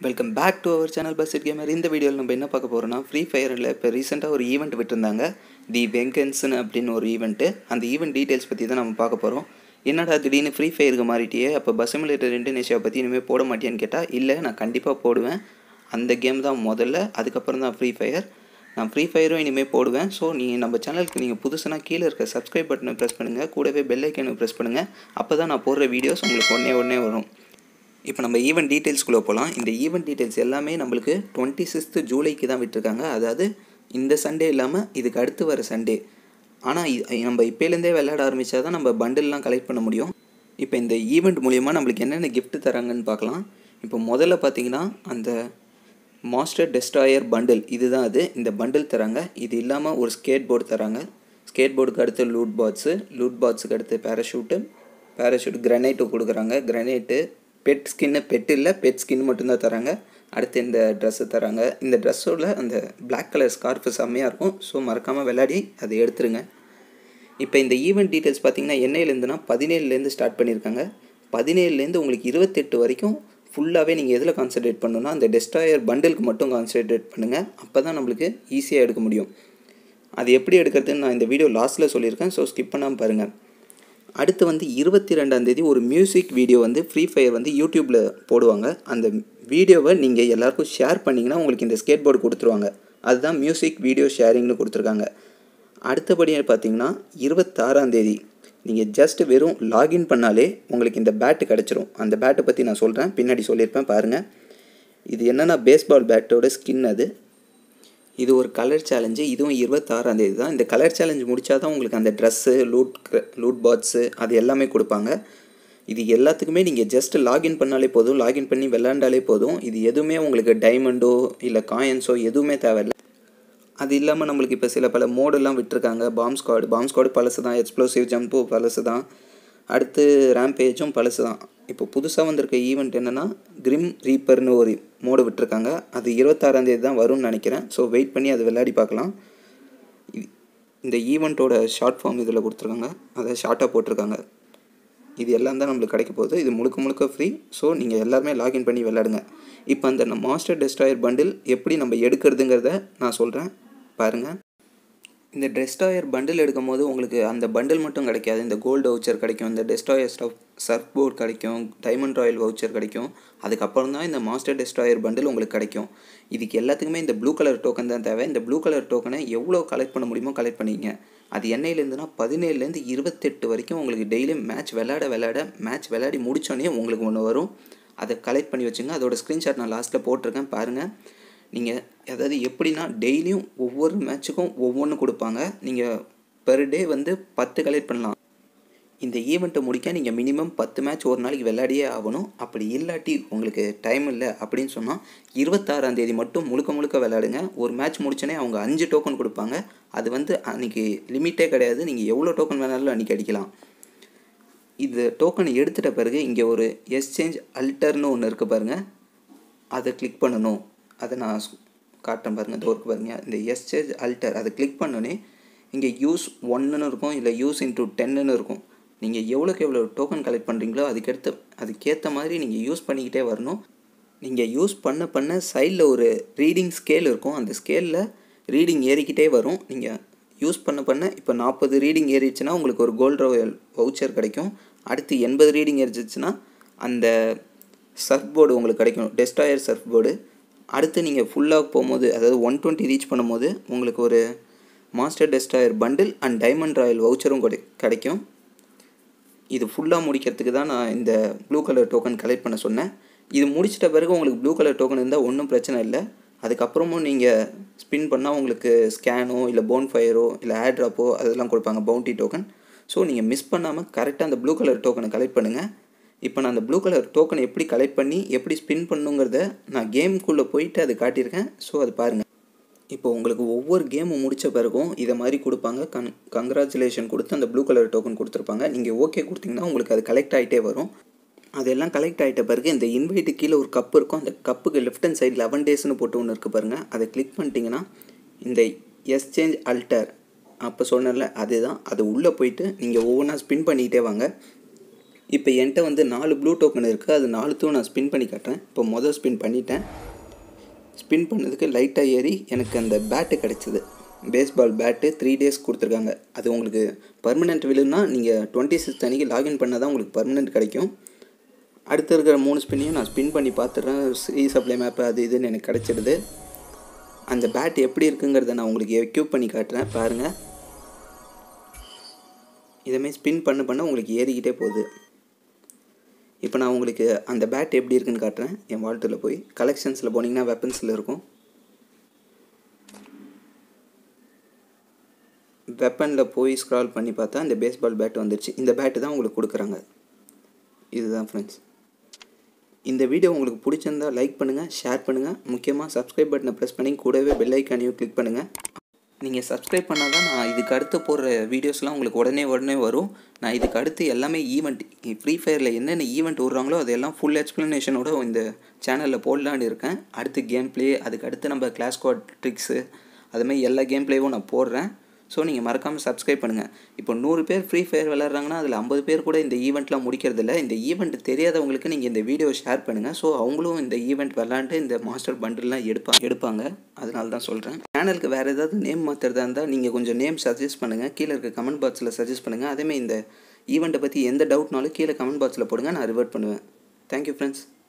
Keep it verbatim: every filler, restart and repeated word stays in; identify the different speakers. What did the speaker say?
Speaker 1: Welcome back to our channel பஸ்ஸிட் gamer. இந்த வீடியோவில் நம்ம என்ன பார்க்க போகிறோம்னா, ஃப்ரீ ஃபயரில் இப்போ ரீசெண்டாக ஒரு ஈவெண்ட் விட்டுருந்தாங்க, தி வெங்கன்ஸ்னு அப்படின்னு ஒரு ஈவெண்ட்டு. அந்த ஈவெண்ட் டீட்டெயில்ஸ் பற்றி தான் நம்ம பார்க்க போகிறோம். என்னடா திடீர்னு ஃப்ரீ ஃபயருக்கு மாறிட்டியே, அப்போ பஸ் சிமுலேட்டர் இந்தோனேஷியாவை பற்றி இனிமேல் போட மாட்டேன்னு கேட்டால், இல்லை நான் கண்டிப்பாக போடுவேன். அந்த கேம் தான் முதல்ல, அதுக்கப்புறம் தான் ஃப்ரீ ஃபயர். நான் ஃப்ரீ ஃபயரும் இனிமேல் போடுவேன். ஸோ நீங்கள் நம்ம சேனலுக்கு நீங்கள் புதுசுனா கீழே இருக்க சப்ஸ்கிரைப் பட்டனை ப்ரெஸ் பண்ணுங்கள், கூடவே பெல் ஐக்கனை ப்ரெஸ் பண்ணுங்கள். அப்போ தான் நான் போடுற வீடியோஸ் உங்களுக்கு உடனே உடனே வரும். இப்போ நம்ம ஈவெண்ட் டீட்டெயில்ஸ்குள்ளே போகலாம். இந்த ஈவெண்ட் டீட்டெயில்ஸ் எல்லாமே நம்மளுக்கு டுவெண்ட்டி சிக்ஸ்த்து ஜூலைக்கு தான் விட்டுருக்காங்க. அதாவது இந்த சண்டே இல்லாமல் இதுக்கு அடுத்து வர சண்டே. ஆனால் நம்ம இப்போலேருந்தே விளையாட ஆரம்பித்தா தான் நம்ம பண்டில்லாம் கலெக்ட் பண்ண முடியும். இப்போ இந்த ஈவெண்ட் மூலிமா நம்மளுக்கு என்னென்ன கிஃப்ட் தராங்கன்னு பார்க்கலாம். இப்போ முதல்ல பார்த்தீங்கன்னா அந்த மாஸ்டர் டெஸ்ட்ராயர் பண்டில், இதுதான் அது. இந்த பண்டில் தராங்க. இது இல்லாமல் ஒரு ஸ்கேட் போர்டு தராங்க. ஸ்கேட் போர்டுக்கு அடுத்து லூட் பாட்ஸு, லூட் பாட்ஸுக்கு அடுத்து பேராஷூட்டு, பேராஷூட் கிரனைட்டு கொடுக்குறாங்க. கிரனைட்டு பெட் ஸ்கின்னு, பெட் இல்லை பெட் ஸ்கின் மட்டும்தான் தராங்க. அடுத்து இந்த ட்ரெஸ்ஸு தராங்க. இந்த ட்ரெஸ்ஸோட அந்த பிளாக் கலர் ஸ்கார்ஃபு செம்மையாக இருக்கும். ஸோ மறக்காமல் விளையாடி அதை எடுத்துருங்க. இப்போ இந்த ஈவெண்ட் டீட்டெயில்ஸ் பார்த்திங்கன்னா என்னையிலேருந்துனா பதினேழுலேருந்து ஸ்டார்ட் பண்ணியிருக்காங்க. பதினேழுலேருந்து உங்களுக்கு இருபத்தெட்டு வரைக்கும் ஃபுல்லாகவே நீங்கள் எதில் கான்சன்ட்ரேட் பண்ணணும்னா அந்த டெஸ்ட்ராயர் பண்டிலுக்கு மட்டும் கான்சன்ட்ரேட் பண்ணுங்கள். அப்போ தான் நம்மளுக்கு ஈஸியாக எடுக்க முடியும். அது எப்படி எடுக்கிறதுன்னு நான் இந்த வீடியோ லாஸ்ட்டில் சொல்லியிருக்கேன். ஸோ ஸ்கிப் பண்ணாமல் பாருங்கள். அடுத்து வந்து இருபத்தி ரெண்டாந்தேதி ஒரு மியூசிக் வீடியோ வந்து ஃப்ரீ ஃபயர் வந்து யூடியூப்பில் போடுவாங்க. அந்த வீடியோவை நீங்கள் எல்லாேருக்கும் ஷேர் பண்ணிங்கன்னா உங்களுக்கு இந்த ஸ்கேட் போர்டு கொடுத்துருவாங்க. அதுதான் மியூசிக் வீடியோ ஷேரிங்னு கொடுத்துருக்காங்க. அடுத்தபடியாக பார்த்தீங்கன்னா இருபத்தாறாந்தேதி நீங்கள் ஜஸ்ட் வெறும் லாகின் பண்ணாலே உங்களுக்கு இந்த பேட்டு கிடச்சிரும். அந்த பேட்டை பற்றி நான் சொல்கிறேன், பின்னாடி சொல்லியிருப்பேன் பாருங்கள். இது என்னென்னா பேஸ்பால் பேட்டோட ஸ்கின். அது இது ஒரு கலர் சேலஞ்சு. இதுவும் இருபத்தாறாந்தேதி தான். இந்த கலர் சேலஞ்சு முடித்தா தான் உங்களுக்கு அந்த ட்ரெஸ்ஸு, லூட் லூட் பாட்ஸு அது எல்லாமே கொடுப்பாங்க. இது எல்லாத்துக்குமே நீங்கள் ஜஸ்ட் லாகின் பண்ணாலே போதும், லாகின் பண்ணி விளாண்டாலே போதும். இது எதுவுமே உங்களுக்கு டைமண்டோ இல்லை காயின்ஸோ எதுவுமே தேவையில்லை. அது இல்லாமல் நம்மளுக்கு இப்போ சில பல மோடெல்லாம் விட்டுருக்காங்க. பாம் ஸ்குவாடு பாம் ஸ்குவாடு பழசு தான், எக்ஸ்ப்ளோசிவ் ஜம்பு பழசு தான், அடுத்து ரேம்பேஜும் பழசு தான். இப்போ புதுசாக வந்திருக்க ஈவெண்ட் என்னென்னா கிரிம் ரீப்பர்னு ஒரு மோடு விட்டுருக்காங்க. அது இருபத்தாறாந்தேதி தான் வரும்னு நினைக்கிறேன். ஸோ வெயிட் பண்ணி அதை விளையாடி பார்க்கலாம். இந்த ஈவெண்ட்டோட ஷார்ட் ஃபார்ம் இதில் கொடுத்துருக்காங்க, அதை ஷார்ட்டாக போட்டிருக்காங்க. இது எல்லாம் தான் நம்மளுக்கு கிடைக்க போகுது. இது முழுக்க முழுக்க ஃப்ரீ. ஸோ நீங்கள் எல்லாருமே லாகின் பண்ணி விளையாடுங்க. இப்போ அந்த மாஸ்டர் டெஸ்ட்ராயர் பண்டில் எப்படி நம்ம எடுக்கிறதுங்கிறத நான் சொல்கிறேன் பாருங்கள். இந்த டெஸ்ட்ராயர் பண்டில் எடுக்கும் போது உங்களுக்கு அந்த பண்டில் மட்டும் கிடைக்காது. இந்த கோல்டு வவுச்சர் கிடைக்கும், இந்த டெஸ்ட்ராயர் ஸ்டஃப் சர்ஃப் போர்டு கிடைக்கும், டைமண்ட் ராயல் வவுச்சர் கிடைக்கும். அதுக்கப்புறம் தான் இந்த மாஸ்டர் டெஸ்ட்ராயர் பண்டில் உங்களுக்கு கிடைக்கும். இதுக்கு எல்லாத்துக்குமே இந்த ப்ளூ கலர் டோக்கன் தான் தேவை. இந்த ப்ளூ கலர் டோக்கனை எவ்வளோ கலெக்ட் பண்ண முடியுமோ கலெக்ட் பண்ணிங்க. அது என்னையிலேருந்துனா பதினேழுலேருந்து இருபத்தெட்டு வரைக்கும் உங்களுக்கு டெய்லியும் மேட்ச் விளையாட விளையாட மேட்ச் விளையாடி முடித்தோடனே உங்களுக்கு ஒன்று வரும். அதை கலெக்ட் பண்ணி வச்சுங்க. அதோட ஸ்க்ரீன்ஷாட் நான் லாஸ்ட்டில் போட்டிருக்கேன் பாருங்கள். நீங்கள் அதாவது எப்படின்னா டெய்லியும் ஒவ்வொரு மேட்ச்சுக்கும் ஒவ்வொன்று கொடுப்பாங்க. நீங்கள் பெர் டே வந்து பத்து கலெக்ட் பண்ணலாம். இந்த ஈவெண்ட்டை முடிக்க நீங்கள் மினிமம் பத்து மேட்ச் ஒரு நாளைக்கு விளையாடியே ஆகணும். அப்படி இல்லாட்டி உங்களுக்கு டைம் இல்லை அப்படின்னு சொன்னால் இருபத்தாறாந்தேதி மட்டும் முழுக்க முழுக்க விளையாடுங்க. ஒரு மேட்ச் முடிச்சோன்னே அவங்க அஞ்சு டோக்கன் கொடுப்பாங்க. அது வந்து அன்றைக்கி லிமிட்டே கிடையாது. நீங்கள் எவ்வளோ டோக்கன் வேணாலும் அன்றைக்கி அடிக்கலாம். இது டோக்கனை எடுத்துகிட்ட பிறகு இங்கே ஒரு எக்ஸ்சேஞ்ச் அல்டர்னு ஒன்று இருக்குது பாருங்கள், அதை கிளிக் பண்ணணும். அதை நான் காட்டுறேன் பாருங்கள், டோருக்கு பாருங்கள். இந்த எக்ஸ்சேஞ்ச் அல்டர் அதை கிளிக் பண்ணோன்னே இங்கே யூஸ் ஒன்றுன்னு இருக்கும், இல்லை யூஸ் இன்ட்டு டென்னுன்னு இருக்கும். நீங்கள் எவ்வளோக்கு எவ்வளோ டோக்கன் கலெக்ட் பண்ணுறீங்களோ அதுக்கேற்ற அதுக்கேற்ற மாதிரி நீங்கள் யூஸ் பண்ணிக்கிட்டே வரணும். நீங்கள் யூஸ் பண்ண பண்ண சைடில் ஒரு ரீடிங் ஸ்கேல் இருக்கும். அந்த ஸ்கேலில் ரீடிங் ஏறிக்கிட்டே வரும். நீங்கள் யூஸ் பண்ண பண்ண இப்போ நாற்பது ரீடிங் ஏறிடுச்சுன்னா உங்களுக்கு ஒரு கோல்டு ராயல் வவுச்சர் கிடைக்கும். அடுத்து எண்பது ரீடிங் ஏறிச்சிச்சுன்னா அந்த சர்ஃப் போர்டு உங்களுக்கு கிடைக்கும், டெஸ்ட்ராயர் சர்ஃப் போர்டு. அடுத்து நீங்கள் ஃபுல்லாக போகும்போது அதாவது ஒன் டுவெண்ட்டி ரீச் பண்ணும்போது உங்களுக்கு ஒரு master destroyer bundle and diamond royal வவுச்சரும் கிடைக்கும். இது ஃபுல்லாக முடிக்கிறதுக்கு தான் நான் இந்த ப்ளூ கலர் டோக்கன் கலெக்ட் பண்ண சொன்னேன். இது முடிச்சிட்ட பிறகு உங்களுக்கு ப்ளூ கலர் டோக்கன் இருந்தால் ஒன்றும் பிரச்சனை இல்லை. அதுக்கப்புறமும் நீங்கள் ஸ்பின் பண்ணால் உங்களுக்கு ஸ்கேனோ இல்லை போன் ஃபயரோ இல்லை ஏர் ட்ராப்போ அதெல்லாம் கொடுப்பாங்க, பவுண்டி டோக்கன். ஸோ நீங்கள் மிஸ் பண்ணாமல் கரெக்டாக அந்த ப்ளூ கலர் டோக்கனை கலெக்ட் பண்ணுங்கள். இப்போ நான் அந்த ப்ளூ கலர் டோக்கனை எப்படி கலெக்ட் பண்ணி எப்படி ஸ்பின் பண்ணுங்கிறத நான் கேமுக்குள்ளே போயிட்டு அது காட்டியிருக்கேன். ஸோ அது பாருங்கள். இப்போ உங்களுக்கு ஒவ்வொரு கேமும் முடித்த பிறகும் இதை மாதிரி கொடுப்பாங்க. கன் கங்க்ராச்சுலேஷன் கொடுத்து அந்த ப்ளூ கலர் டோக்கன் கொடுத்துருப்பாங்க. நீங்கள் ஓகே கொடுத்தீங்கன்னா உங்களுக்கு அது கலெக்ட் ஆகிட்டே வரும். அதெல்லாம் கலெக்ட் ஆகிட்ட பிறகு இந்த இன்வைட்டு கீழே ஒரு கப்பு இருக்கும். அந்த கப்புக்கு லெஃப்ட் ஹேண்ட் சைடு லெவன் டேஸ்னு போட்டு ஒன்று இருக்குது பாருங்கள். அதை கிளிக் பண்ணிட்டீங்கன்னா இந்த எக்ஸ்சேஞ்ச் அல்டர் அப்போ சொன்னல அதுதான். அது உள்ளே போயிட்டு நீங்கள் ஒவ்வொன்றா ஸ்பின் பண்ணிக்கிட்டே வாங்க. இப்போ என்கிட்ட வந்து நாலு ப்ளூ டோக்கன் இருக்குது. அது நாலுத்தையும் நான் ஸ்பின் பண்ணி காட்டுறேன். இப்போ மொதல் ஸ்பின் பண்ணிட்டேன். ஸ்பின் பண்ணதுக்கு லைட்டாக ஏறி எனக்கு அந்த பேட்டு கிடச்சிது. பேஸ்பால் பேட்டு த்ரீ டேஸ் கொடுத்துருக்காங்க. அது உங்களுக்கு பர்மனெண்ட் விழுன்னா நீங்கள் டுவெண்ட்டி சிக்ஸ் அன்றைக்கி லாகின் பண்ணால் தான் உங்களுக்கு பர்மனெண்ட் கிடைக்கும். அடுத்து இருக்கிற மூணு ஸ்பின்னையும் நான் ஸ்பின் பண்ணி பார்த்துட்றேன். ரீசப்ளை மேப்பு அது இதுன்னு எனக்கு கிடச்சிடுது. அந்த பேட் எப்படி இருக்குங்கிறத நான் உங்களுக்கு எக்யூப் பண்ணி காட்டுறேன் பாருங்கள். இதேமாதிரி ஸ்பின் பண்ண பண்ண உங்களுக்கு ஏறிக்கிட்டே போகுது. இப்போ நான் உங்களுக்கு அந்த பேட் எப்படி இருக்குன்னு காட்டுறேன். என் வால்ட்டில் போய் கலெக்ஷன்ஸில் போனீங்கன்னா வெப்பன்ஸில் இருக்கும். வெப்பனில் போய் ஸ்க்ரால் பண்ணி பார்த்தா இந்த பேஸ்பால் பேட் வந்துடுச்சு. இந்த பேட்டு தான் உங்களுக்கு கொடுக்குறாங்க. இதுதான் ஃப்ரெண்ட்ஸ். இந்த வீடியோ உங்களுக்கு பிடிச்சிருந்தா லைக் பண்ணுங்கள், ஷேர் பண்ணுங்கள். முக்கியமாக சப்ஸ்கிரைப் பட்டனை ப்ரெஸ் பண்ணி கூடவே பெல் ஐக்கானையும் கிளிக் பண்ணுங்கள். நீங்கள் சப்ஸ்கிரைப் பண்ணால் தான் நான் இதுக்கு அடுத்து போடுற வீடியோஸ்லாம் உங்களுக்கு உடனே உடனே வரும். நான் இதுக்கு அடுத்து எல்லாமே ஈவெண்ட் ஃப்ரீ ஃபயரில் என்னென்ன ஈவெண்ட் விட்றாங்களோ அதெல்லாம் ஃபுல் எக்ஸ்ப்ளனேஷனோட இந்த சேனலில் போடலான்னு இருக்கேன். அடுத்து கேம் ப்ளே, அதுக்கு அடுத்து நம்ம கிளாஸ் ஸ்குவாட் ட்ரிக்ஸு, அதுமாதிரி எல்லா கேம் ப்ளேவும் நான் போடுறேன். ஸோ நீங்கள் மறக்காமல் சப்ஸ்கிரைப் பண்ணுங்கள். இப்போ நூறு பேர் ஃப்ரீ ஃபயர் விளாட்றாங்கன்னா அதில் ஐம்பது பேர் கூட இந்த ஈவெண்ட்லாம் முடிக்கிறதில்ல. இந்த ஈவெண்ட் தெரியாதவங்களுக்கு நீங்கள் இந்த வீடியோ ஷேர் பண்ணுங்கள். ஸோ அவங்களும் இந்த ஈவெண்ட் விளாண்டு இந்த மாஸ்டர் பண்டில்லாம் எடுப்பாங்க எடுப்பாங்க அதனால தான் சொல்கிறேன். சேனலுக்கு வேறு ஏதாவது நேம் மாற்றுறதா இருந்தால் நீங்கள் கொஞ்சம் நேம் சஜஸ்ட் பண்ணுங்கள். கீழே இருக்க கமெண்ட் பாக்ஸில் சஜஸ்ட் பண்ணுங்கள். அதேமாதிரி இந்த ஈவெண்ட்டை பற்றி எந்த டவுட்னாலும் கீழே கமெண்ட் பாக்ஸில் போடுங்க, நான் ரிவர்ட் பண்ணுவேன். Thank you friends.